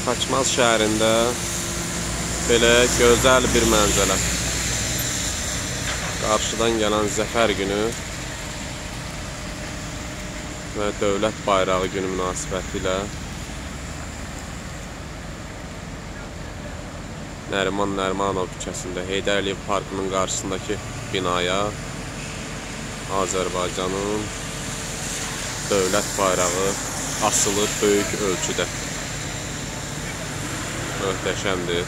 Xaçmaz şəhərində belə gözəl bir mənzərə. Qarşıdan gələn Zəfər günü və Dövlət Bayrağı günü münasibətilə Nəriman Nərimanov küçəsində Heydər Əliyev Parkının qarşısındakı binaya Azərbaycanın dövlət bayrağı asılır böyük ölçüdə. Möhtəşəmdir.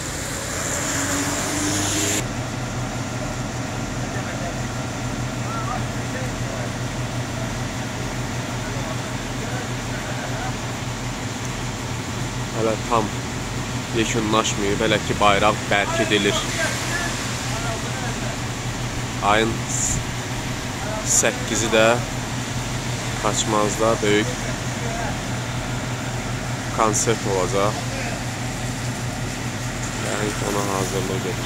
Hələ tam yekunlaşmayıb, hələ ki bayraq bərk edilir. Ayın 8-i də Xaçmazda böyük konsert olacaq. Yəni ona hazırlıq gedir.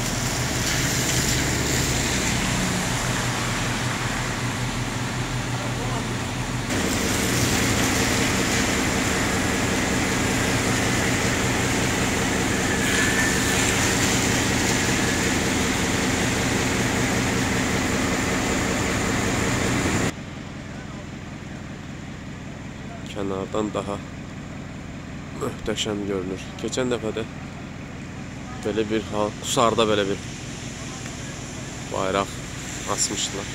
Kənardan daha möhtəşəm görünür. Keçən dəfə də belə bir hal, Qusarda belə bir bayraq asmışdılar.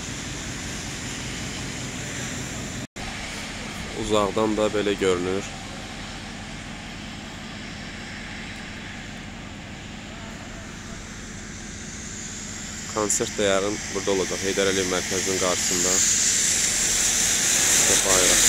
Uzaqdan da belə görünür. Konsert də yarın burada olacaq. Heydər Əliyev mərkəzinin qarşısında. Bayraq.